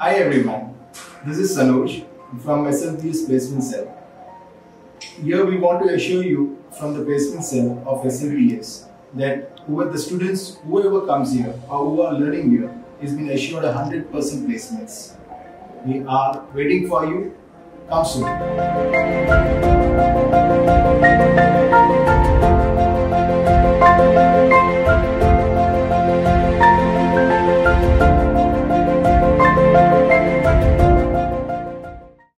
Hi everyone, this is Sanoj from SLBS Placement Cell. Here we want to assure you from the Placement Cell of SLBS that whoever comes here or who are learning here is being assured 100% placements. We are waiting for you. Come soon.